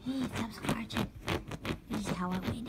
Hey, stop scratching. This is how I win.